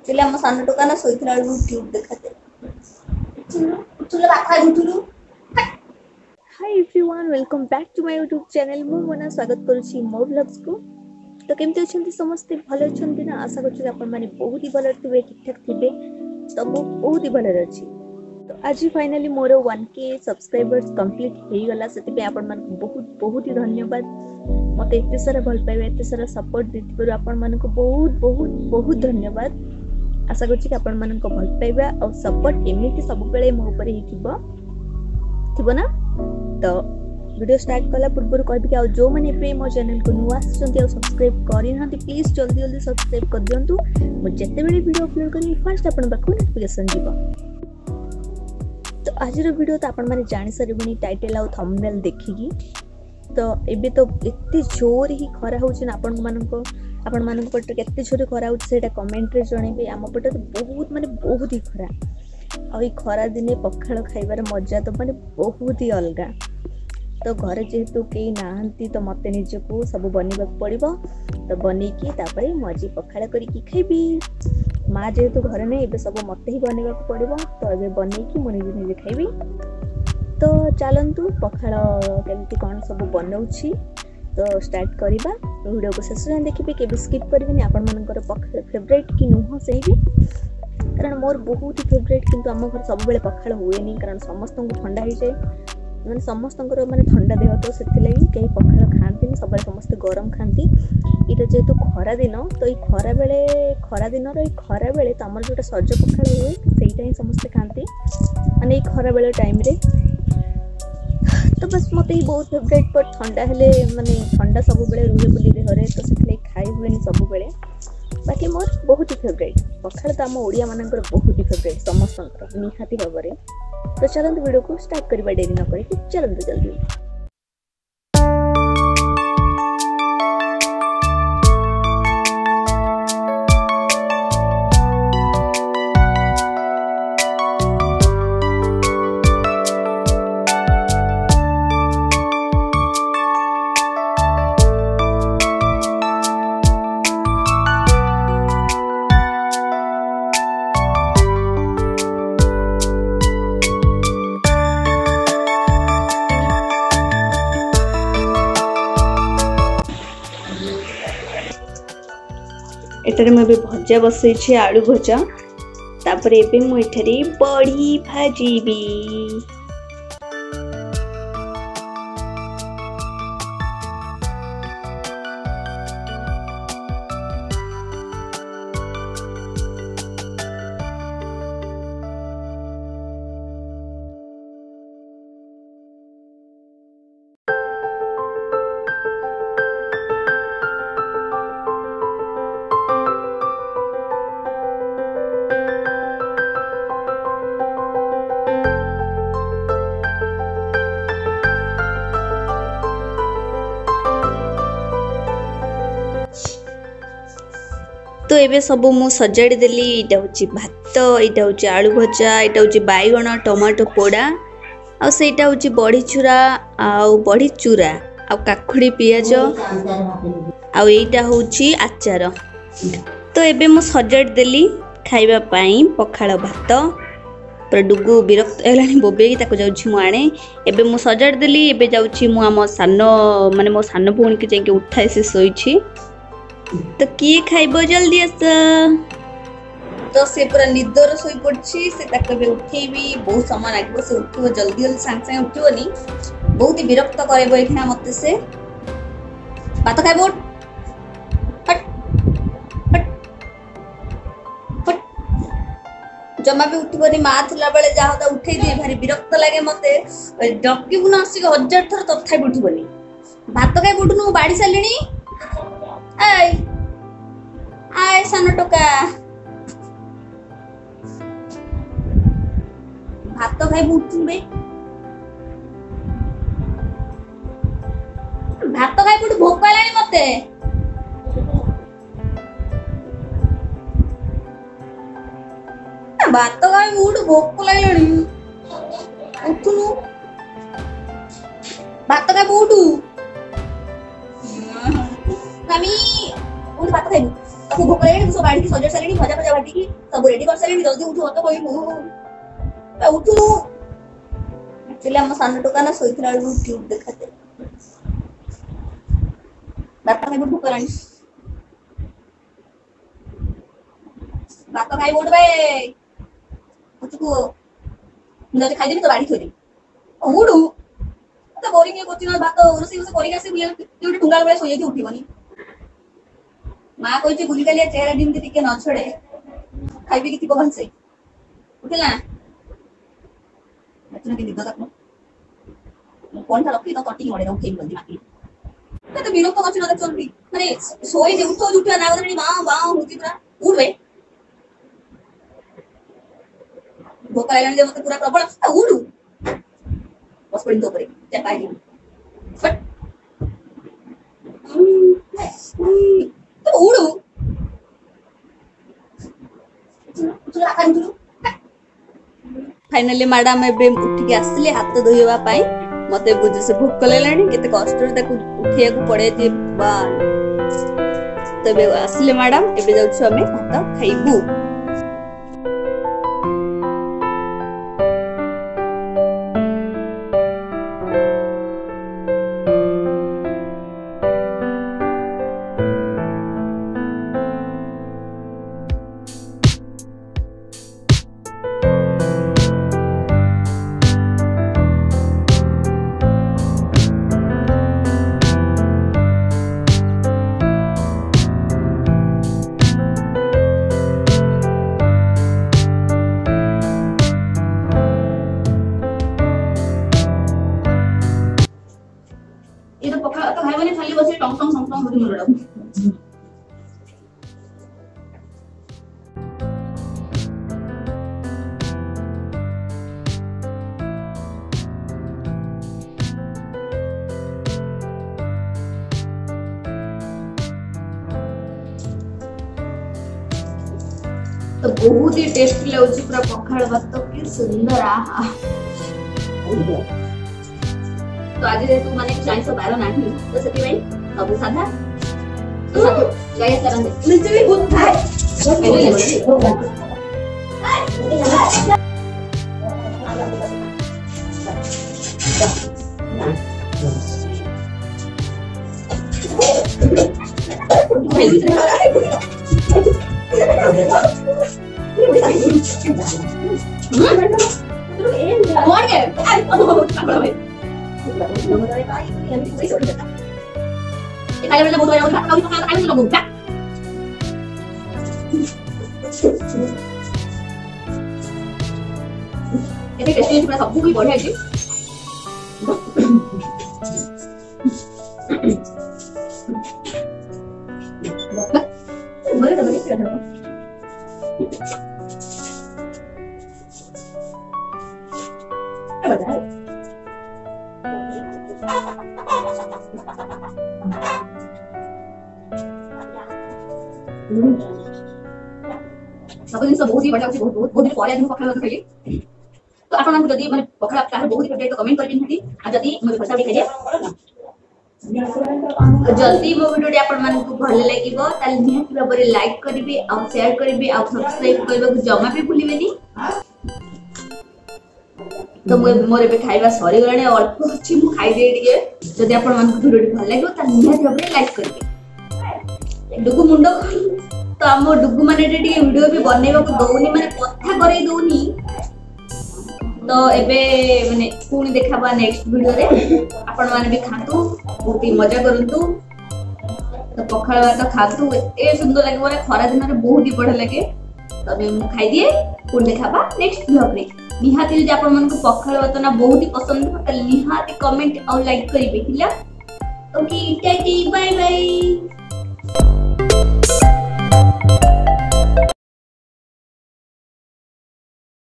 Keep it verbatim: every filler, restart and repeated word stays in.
Actually हम सान टोका ना सोइथला बेलू क्यूट देखाते चलो बाखा उठुलु। Hi everyone, welcome back to my YouTube channel. मु मना स्वागत करूची मो व्लॉग्स को। तो केमते अछंती समस्त भलो अछंती ना? आशा करछु आपन माने बहुत ही भलो थिबे, ठीक ठाक थिबे। तो मु बहुत ही भलो अछि। तो आज फाइनली मोर वन के सब्सक्राइबर्स कंप्लीट हे गला, सेति पे आपन मान बहुत बहुत ही धन्यवाद। मते एते सारा भल पाइबे, एते सारा सपोर्ट देतिबो आपन मान को बहुत बहुत बहुत धन्यवाद। आशा करछु कि आपन मान को भल पाइबा और सपोर्ट एमिति सब बेले मो ऊपर ही थिबो थिबो ना। तो वीडियो स्टार्ट कला पूर्व कहबी कि जो मैंने पे मो चैनल को नुआ आछंती और सब्सक्राइब करि ना, प्लीज जल्दी जल्दी सब्सक्राइब कर दियंतु। मु जते बेले वीडियो अपलोड करी फर्स्ट आपन पाखु नोटिफिकेशन जीवो। तो आज रो वीडियो तो आपन माने जानि सरबनी टाइटल और थंबनेल देखिकी। तो एबे तो एते जोर ही खरा होछ ना, आपन मन को आपन मान को पट केते जोर खरा होछ सेटा कमेंट रे जणेबे। आम पट तो बहुत माने बहुत ही खरा, और ई खरा दिने पखाल खाइबार मजा तो माने बहुत ही अलगा। तो घर जेहेतु कई नाहंती तो मते निजको सब बनिबा पड़िबो। तो बनै की तापरे मजी पखाल करी की खाइबी। माँ जेहेतु घर नै एबे सब मते ही बनिबा पड़िबो। तो एबे बनै की मु निजे निजे खाइबी। तो चलंतु पखाल केमती कोन सब बनौछि तो स्टार्ट करिबा। वीडियो को शेष जाय देखिबे, केबे स्किप करबिनी। आपन मानकर पखाल फेवरेट कि नुह सेही, कारण मोर बहुत ही फेवरेट। किंतु आम घर सब बेले पखाल हुए नहीं, कारण समस्त को ठंडा हो जाए, माने समस्त माने ठंडा देह। तो से कहीं पखाल खाती सब समस्त गरम खाती। इटा जेहेतु खरा दिन, तो ये खरा बेले खरा दिन खरा बेले तो आम जो सज पखाल हुए सहीटा ही समस्ते खाती, माने ये खरा बेले टाइम रे। तो बस मत ही बहुत फेवरेट। पर ठंडा हेले माने ठंडा सब बेले रुहे बोली देहरे, तो से खाई हुए सब बेले। बाकी मोर बहुत ही फेवरेट पखाल तो आम ओडिया मानकर बहुत ही फेवरेट समस्त निहाती भाव में। तो चलते वीडियो को स्टार्ट करवा, डेरी न करी चलते जल्दी। एटारे मैं भजा बसई आलू भजा। तापर एबे मु एठारे बड़ी भाजीबी। तो एबे सब मु सजाड़ी देली। इटा होची भात, इटा होची आलू भजा, इटा होची बैगण टमाटो पोड़ा, आ सेटा होची बड़ी चूरा आ बड़ी चूरा आ काखुड़ी पियाज आ एटा होची आचार। तो एबे मु सजाड़ी देली खाइबा पाई पखाल भात। पर डुगु विरक्त हेलानी बोबेई ताको जाउछि मु आणे। एबे मु सजाड़ी देली। एबे जाउछि मु आम सानो माने मो सानो भौणी के जाके उठाई से सोइछि। तो किए खाइबो जल्दी आस। तो से पूरा निदर सोई पड़छि, से ताके बे उठेबी बहुत समय लागबो। से उठिबो जल्दी जल्दी सांग सांग उठिबोनी, बहुत ही विरक्त करबो एखना मते। से भात खाइबो, हट हट हट जमा भी उठिबोनी। मा थला बेले जा होता उठेई दे, भारी विरक्त लागे मते। डकिबु न आसी हजार थर तथाई उठिबोनी। भात खाइ उठनु बाड़ी सालिनी। आय आय सानो टोका, भात खाइ उठुन बे। भात खाइ उठ, भोक लानी मते। भात खाइ उठ, भोक लागलानी। उठुनु भात खाइ उठु। मामी कोन भात खाइबू तू भोक लागले सब बाड़ी की सजर सालेनी भजा भजा बाटी की सब रेडी कर सालेनी जल्दी उठो मत कहबू ए उठू एक्चुअली हम सान टोका ना सोइतला यूट्यूब देखते भात खाइबू भोक लागनी भात खाइबू उठ बे उठू नजे खाइ देबी तो बाड़ी थोई उडू तो बोरिंग ये कोचिन भात रोसी उसे करी आसे बुले ती टुंगाल बेले सोई उठिबनी माँ कहती बुली गलिया चेहरा डिमती टिके न छड़े खाइबे कि भल से उठला तुम के निद तक कौन था रखी तो कटी मड़े रखी बंदी माकी तो विरक्त अच्छी ना चलती माने सोई जे उठो उठा ना गदनी मां बां होती पूरा उठबे भोका लागनी जे मते पूरा प्रबल उडू बस पड़ी तो परे जा पाई फट उडू फाइनली मैडम एबे उठ के आसले हाथ धोइबा पाई मते बुझ से भूख लेलानी केते कष्ट रे ताकू उठिया को पड़े जे बा तबे आसले मैडम एबे जाउछु हमें भात खाइबू ये तो पका तो खाइबनी खाली बसे टंग टंग टंग टंग होती मोरडा तो बहुत ही टेस्टी लगुची पूरा पखाड़ भात की सुंदर आहा तो आज जेतु माने चाइनीज बारो नाही तो सेति भाई सब साधा तो साधु गाय करन दे निचे भी बहुत खाए कौन है आई भाई नमस्ते भाई ये सही सोच देता ये खाली वाला बहुत बड़ा उठा कभी तो खाली लोग उठा ये टेस्टी पूरा सब कुछ बढ़िया है जी बड़े बड़े क्या है क्या बता सब दिन सब बहुत ही बढ़िया बहुत बहुत दिन परे दिन पखाला खाइली तो आपण मानक जदी माने पखाला तार बहुत ही फेवरेट कमेंट करबिन हती आ जदी मोर भाषा देखाइ दिया जल्दी मो वीडियो आपण मानक भल लागिबो ताल निहाती भाबरे लाइक करिबे आ शेयर करिबे आ सब्सक्राइब करबा जमा भी भूलिबेनी तो मोर एबे खाइबा सरी गलाने अल्प अछि मु खाइ दे दिए जदी आपण मानक वीडियो भल लागिबो ताल निहाती भाबरे लाइक करिबे डुगु मुंडो तो हम डुगु माने टे वीडियो भी बनैबा को दउनी माने कथा करे दउनी तो एबे माने पुणी देखाबा नेक्स्ट वीडियो रे आपण माने भी खातु बहुत ही मजा करंतु तो पखाल भात खातु ए सुंदर लागे माने खरा दिन रे बहुत ही बढ़िया लागे तबे हम खाइ दिए पुणी देखाबा नेक्स्ट ब्लॉग रे निहाती जे आपण मन को पखाल भात ना बहुत ही पसंद हो त निहाती कमेंट और लाइक करिबे हिला ओके टाटा बाय बाय।